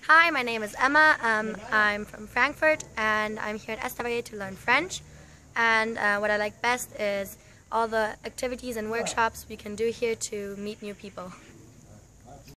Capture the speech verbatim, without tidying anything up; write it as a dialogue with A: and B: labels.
A: Hi, my name is Emma. Um, I'm from Frankfurt and I'm here at S W A to learn French. And uh, what I like best is all the activities and workshops we can do here to meet new people.